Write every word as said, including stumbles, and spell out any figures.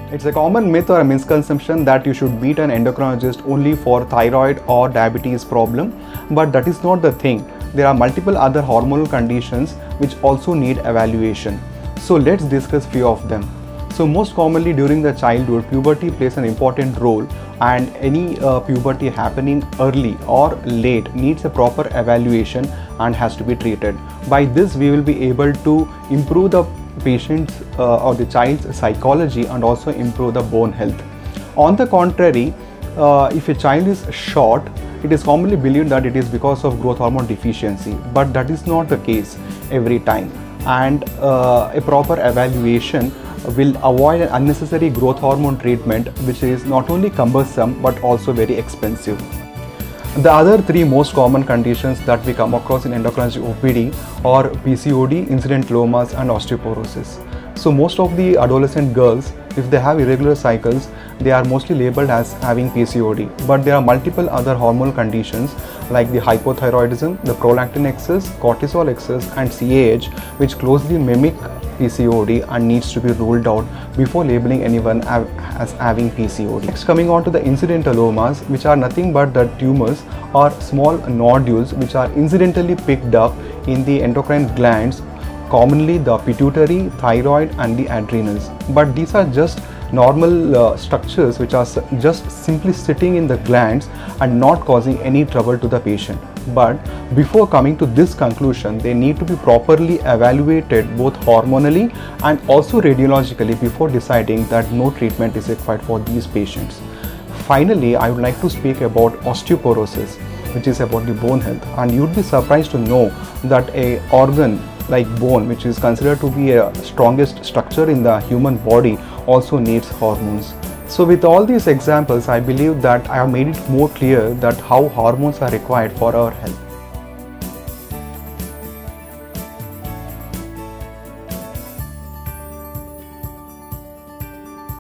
It's a common myth or a misconception that you should meet an endocrinologist only for thyroid or diabetes problem, but that is not the thing. There are multiple other hormonal conditions which also need evaluation. So let's discuss few of them. So most commonly during the childhood, puberty plays an important role, and any uh, puberty happening early or late needs a proper evaluation and has to be treated. By this we will be able to improve the patient's uh, or the child's psychology and also improve the bone health. On the contrary, uh, if a child is short, it is commonly believed that it is because of growth hormone deficiency, but that is not the case every time, and uh, a proper evaluation will avoid an unnecessary growth hormone treatment, which is not only cumbersome but also very expensive. The other three most common conditions that we come across in endocrinology O P D are P C O D, incident lomas and osteoporosis. So most of the adolescent girls, if they have irregular cycles, they are mostly labeled as having P C O D, but there are multiple other hormonal conditions like the hypothyroidism, the prolactin excess, cortisol excess and C A H, which closely mimic P C O D and needs to be ruled out before labeling anyone as having P C O D. Next, coming on to the incidentalomas, which are nothing but the tumors or small nodules which are incidentally picked up in the endocrine glands, commonly the pituitary, thyroid and the adrenals. But these are just normal uh, structures which are just simply sitting in the glands and not causing any trouble to the patient. But before coming to this conclusion, they need to be properly evaluated both hormonally and also radiologically before deciding that no treatment is required for these patients. Finally, I would like to speak about osteoporosis, which is about the bone health, and you'd be surprised to know that a organ like bone, which is considered to be a strongest structure in the human body, also needs hormones. So with all these examples, I believe that I have made it more clear that how hormones are required for our health.